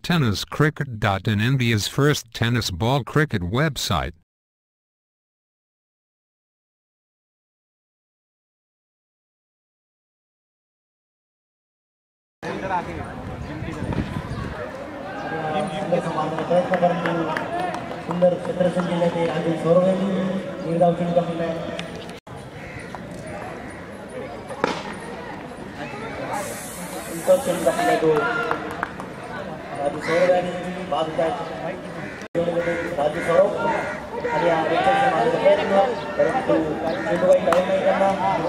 TennisCricket.in, India's first tennis ball cricket website. सुंदर क्षेत्ररक्षण केले आणि सौरवनी निर्धावची निकाल इंटरसेप्शन दाखवला तो राजू सौरवनी बाजूला राजू सौरव आणि या इंटरसेप्शन मारले प्रयत्न परंतु चेंडूबाई डाऊन नाही करणार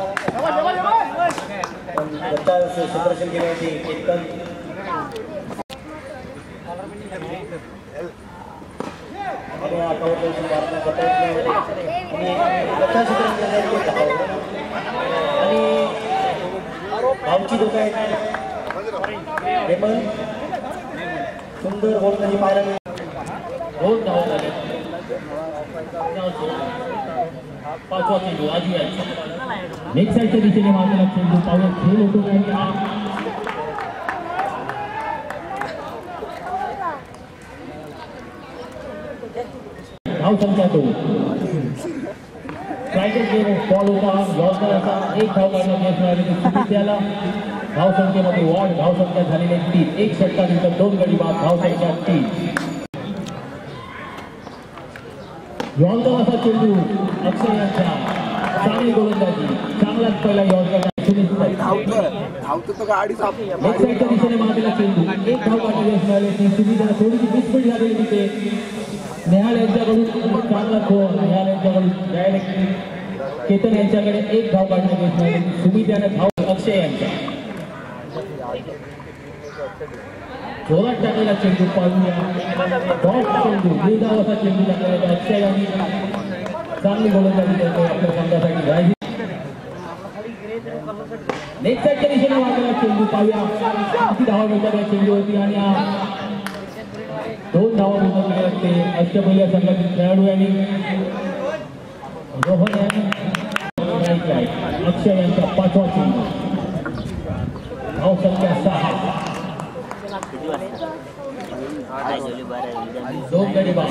पण बच्चा क्षेत्ररक्षण केले होते केतन आणि कवर करून मारण्याचा प्रयत्न आणि बच्चा क्षेत्ररक्षण आणि धावची धोका आहे हेमंत सुंदर गोल कधी पाहायला दोन धावा झाले पाचवा चेंडू राजू यांचा नेक्स्ट साईडच्या दिशेने मारलेला चेंडू पावला खेळ होतो धाव संख्या 2 स्ट्रायकर गेम बॉल होता यॉर्करचा एक धाव काढला यश मिळाले सुमित याला धाव संख्येमध्ये वाढ धाव संख्या झालेली 3 एक षटकानंतर 2 गडी बाद धाव संख्या 3 यॉर्करचा चेंडू अक्षय यांचा चांगली गोलंदाजी चांगलाच पहिला यॉर्कर सुमित धावतो तो गाडी साफ नेक्स्ट साईडच्या दिशेने मारलेला चेंडू एक धाव काढला यश मिळाले सुमित याला थोडीशी मिसफील्ड झालेली तिथे नेहाल यांच्याकडून चांगला गोल नेहाल यांच्याकडून डायरेक्ट केतन यांच्याकडे एक धाव काढण्यात येत नाही सुमित याने धाव अक्षय यांचा जोरात टाकलेला चेंडू पाहूया डॉट चेंडू निर्धावाचा चेंडू टाकलेला अक्षय यांनी चांगली गोलंदाजी करतोय आपल्या संघासाठी राहील नेक्स्ट साईडच्या दिशेने मारलेला चेंडू पाहूया किती धावा मिळतात या चेंडूवरती आणि 2 धावा मिळत असते अष्टपैलू संघातील खेळाडू यांनी रोहन यांनी अक्षय यांचा 5वा चेंडू धाव संख्या 6 2 गडी बाद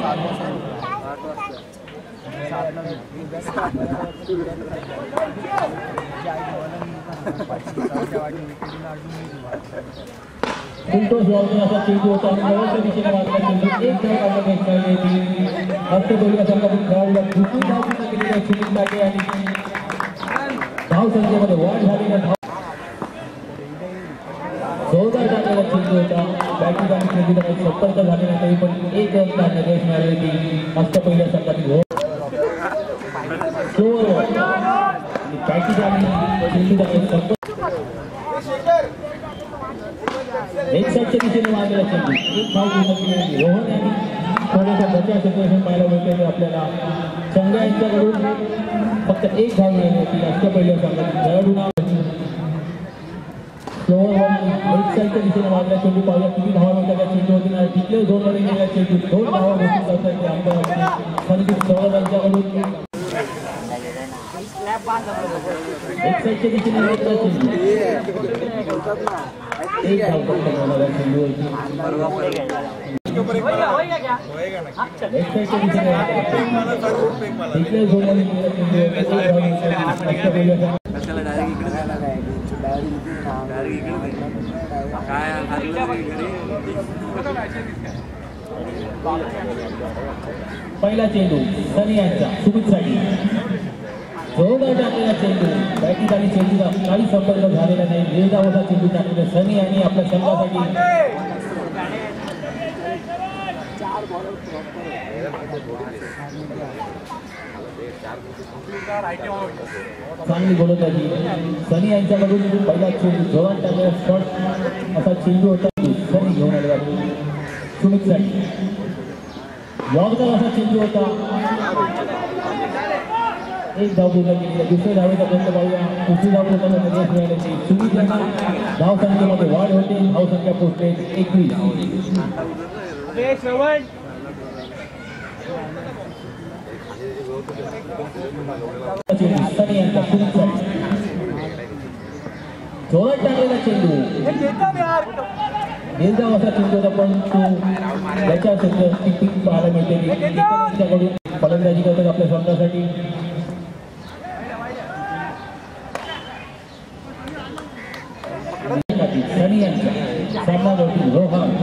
संतोष वावरण्याचा चेंडू होता आणि नव्वदच्या दिशेने मारलेला चेंडू एक धाव काढण्यात यश मिळाले अष्टपैलू संघातील खेळाडूला दुसरी धाव पूर्ण केली आहे सुमित लाटे आणि धाव संख्येमध्ये वाढ झालेला धाव जोरदार टाकलेला चेंडू होता बॅटिंग आणि चेंडूला संपर्क झालेला तरी पण एक रन काढण्यात यश मिळाले ती अष्टपैलू संघातील बॅटिंग आणि चेंडूला संपर्क एक साईडच्या दिशेने मारलेला चेंडू एक धाव पूर्ण केली रोहन यांनी थोड्याशा बचाव सिच्युएशन पाहायला मिळते आपल्याला संघ यांच्याकडून फक्त एक धाव मिळाली होती अष्टपैलू संघातील खेळाडूंना स्लोअर वन एक साईडच्या दिशेने मारलेला चेंडू पाहूया किती धावा मिळतात त्या चेंडूवरती डिक्लेअर झोनमध्ये गेलेला चेंडू 2 धावा घोषित करतात ते आमदार संदीप सौरभ यांच्याकडून एक साईडच्या दिशेने मारलेला चेंडू एक धाव फक्त मिळाला चेंडूवरती एक साईडच्या दिशेने डिक्लेअर झोनमध्ये गेलेला चेंडूवरती पहिला चेंडू सनी यांचा सुमितसाठी जोरदार टाकलेला चेंडू बॅटिंग आणि चेंडूला काही संपर्क झालेला नाही निर्धावाचा चेंडू टाकलेला सनी यांनी आपल्या संघासाठी चांगली गोलंदाजी सनी यांच्याकडून पहिला चेंडू जोरात टाकलेला शॉट असा चेंडू होता सनी घेऊन आलेला सुमितसाठी यॉर्कर असा चेंडू होता एक धाव पूर्ण केली दुसऱ्या धावेचा प्रयत्न पाहूया दुसरी धाव पूर्ण यश मिळाले सुमित यांना धाव संख्येमध्ये वाढ होते धाव संख्या पोहोचते 21 सनी यांचा सुमितसाठी जोरात टाकलेला चेंडू निर्धाव असा चेंडू होता पण तो त्याच्या टिक पाहायला मिळते त्यांच्याकडून फलंदाजी करतात आपल्या संघासाठी. सनी यांचा सामनावरती रोहन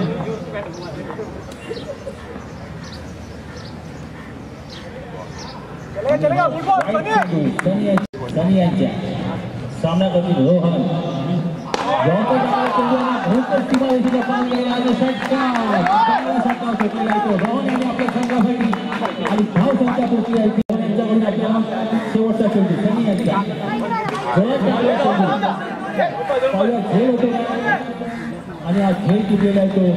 सनी यांच्या सामनावरती रोहन आणि धाव संख्या पोहोचली आहे त्यांच्याकडून आपल्याला शेवटचा चेंडू सनी यांचा खेळ होतो आणि हा खेळ किती आहे तो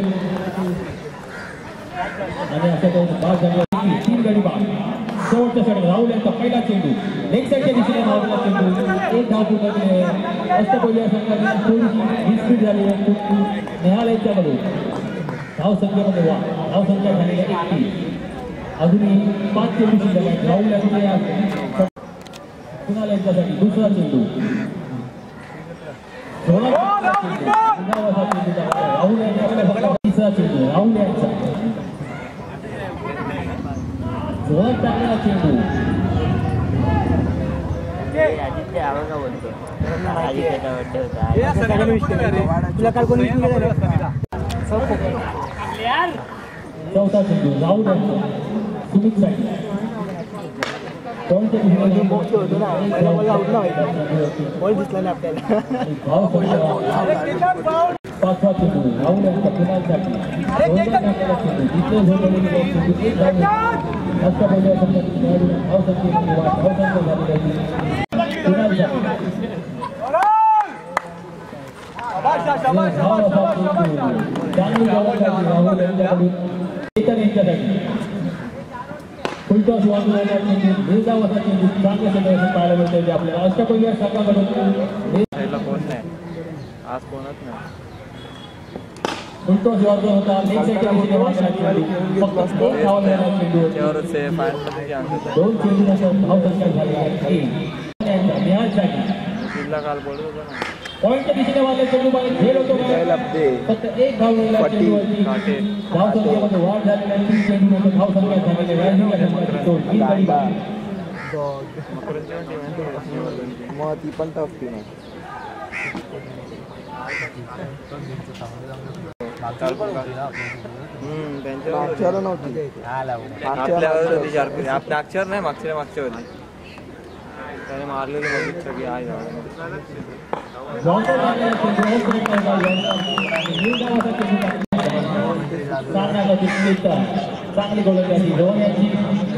आणि असं काही बाद झाली 3 गडी बाद. शेवटच्या षटक राहुल यांचा पहिला चेंडू लेग साईडच्या दिशेने धावलेला चेंडू एक धाव पुकारले अष्टपैलू संघाने थोडीशी स्पीड झाली आहे. नेहाल यांच्याकडून धाव संख्येमध्ये धाव संख्या झालेली 31. अजूनही 5 चेंडू शिल्लक आहेत. राहुल यांच्या कुणाल यांच्यासाठी दुसरा चेंडू राहुल यांच्या तिसरा चेंडू राहुल यांचा जोरात टाकलेला चेंडू चौथा चेंडू राहुल यांचा सुमित साठी पाचवा चेंडू राहुल यांचा कुणालसाठी फुलटॉस वाजवण्याचा चेंडू निर्धावाचा चेंडू चांगल्या सगळ्याचं पाहायला मिळतं आपल्याला अष्टपैलू संघाकडून आज कोणच नाही. फुलटॉस वाजवत होता लेग साईडच्या दिशेने वाजवण्याचा चेंडू फक्त एक धाव मिळाला चेंडू दोन चेंडू धाव संख्या झाली आहे. जिल्हा काल बोलत होता ना पॉईंटच्या दिशेने वाजला चेंडू बाहेर खेळ होतो फक्त एक धाव मिळाला चेंडूवरती धाव संख्येमध्ये वाढ झालेली आहे. 3 चेंडूमध्ये धाव संख्या झालेली आहे. मग ती पण टफ टीम आहे. त्यांच्यावर नव्हती अक्षर नाही मागच्या होती त्याने मारलेली बघित सगळी आहे. चांगली गोलंदाजी धवन यांची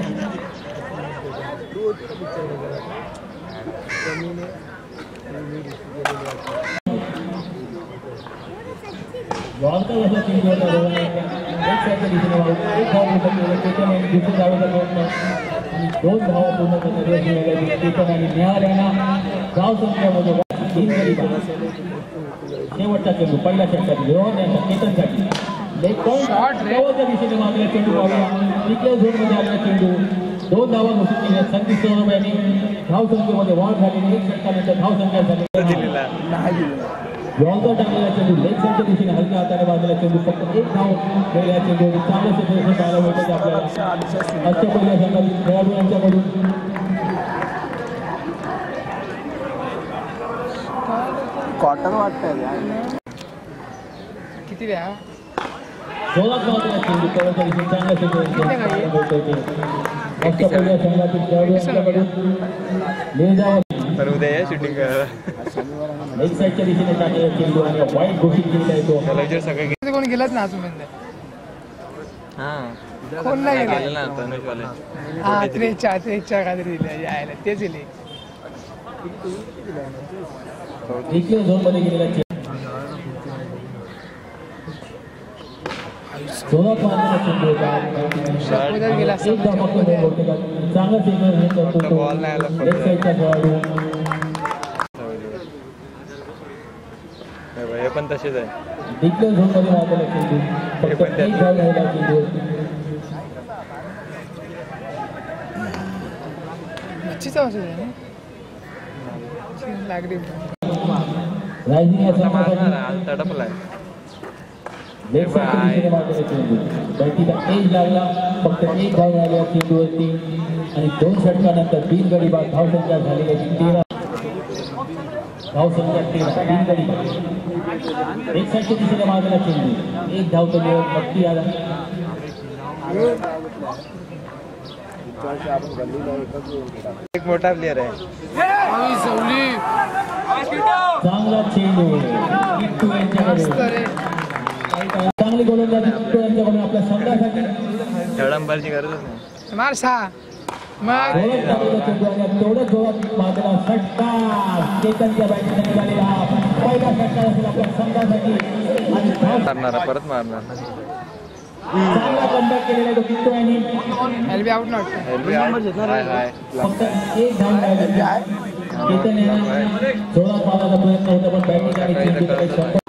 वाढता चेंडू होता धवन एक साईडच्या दिशेने एक धाव दुसरी धावेचा प्रयत्न आणि 2 धावा पूर्ण करण्याचा आणि नेहाल यांना धाव संख्येमध्ये 3 गडी बाद. शेवटचा चेंडू पहिल्या षटकात रोहन यांचा केतनसाठी लेग पॉईंट दिशेने मारलेला चेंडू पाहूया तिथल्या झोनमध्ये आलेला चेंडू 2 धावा घोषित केल्या. संदीप सोनम यांनी धाव संख्येमध्ये वाढ झालेली एक षटकानंतर धाव संख्या झाली. जॉन्सर टाकलेला चेंडू लेग साईडच्या दिशेने हलक्या हाताने बांधलेला चेंडू फक्त एक धाव केलेला चेंडू चांगले प्रयत्न पाहायला मिळतात आपल्याला अष्टपैलू संघातील खेळाडू यांच्याकडून. कॉटन वाटतंय किती द्या जोरात मारलेला चेंडू कवरच्या दिशेने चांगल्या चेंडू अष्टपैलू संघातील खेळाडू यांच्याकडून तर उद्या शूटिंग लेग साईडच्या दिशेने टाकलेला चेंडू आणि वाईट घोषित केलेला आहे तो. सगळे कोण गेलाच ना अजून कोण नाही गेले ना तनुजवाले. हा 43 काहीतरी दिले यायला तेच दिले डिक्लेअर झोनमध्ये गेलेला चेंडू जोरात मारलेला चेंडू होता गेला एक धाव चांगला चेंडू करतो लेग साईडचा खेळाडू. हे पण तसेच आहे. डिक्लेअर झोनमध्ये मारलेला चेंडू फक्त एक धाव राहिला चेंडूवरती. मच्छीचा वाजत आहे ना लागली रायझिंग या मारणार तडपलाय लेफ्ट साईडच्या दिशेने मारलेला चेंडू बॅटीला एज लागला फक्त एक धाव मिळाली चेंडूवरती आणि 2 षटकानंतर 3 गडी बाद धावसंख्या झालेली आहे 13 धावसंख्या 13 3 गडी एक साईडच्या दिशेने मारलेला चेंडू एक धाव तो मिळत नक्की आला एक मोठा प्लेअर आहे चांगला चेंडू किट्टू यांच्याकडे चांगली गोलंदाजी किट्टू यांच्याकडून आपल्या संघासाठी धडंबरची गरजच नाही मार सहा मग तेवढं जोरात मारलेला षटकार चेतनच्या बॅटने निघालेला पहिला षटकार असेल आपल्या संघासाठी आणि मारणार परत मारणार चांगला कमबॅक केलेला तो किट्टू यांनी एलबी आउट नॉट फक्त एक धाव मिळाली चेतन यांना जोरात मारण्याचा प्रयत्न होता पण बॅटिंग आणि चेंडूकडे षटकार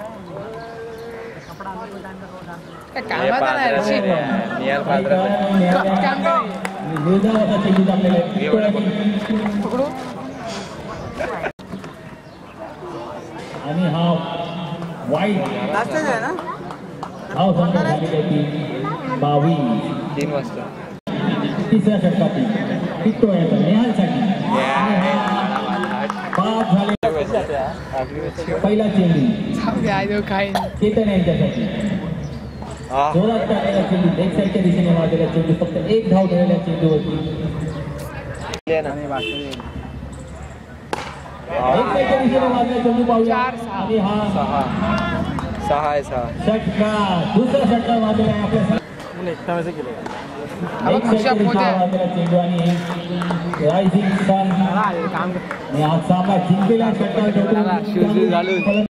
कामाचा नाही रे निहाल पात्र काम कर निर्धावाचा चेंडू टाकलेला आहे किट्टू यांनी पकडू आणि हा वाईट धाव संख्या झालेली आहे 22 3 वाजता तिसऱ्या षटकातील किट्टू यांचा नेहालसाठी बाद झाले पहिला चेंडू काही चेतन यांच्यासाठी जोरात टाकलेला चेंडू लेग साईडच्या दिशेने मारलेला चेंडू फक्त एक धाव मिळालेल्या चेंडूवरती लेग साईडच्या दिशेने मारलेला चेंडू पाहूया आणि हा 6 आहे 6 षटकार दुसरा षटकार मारलेला आहे आपल्या चेंडू आणि रायझिंग सन आणि हा सामना जिंकलेला षटकार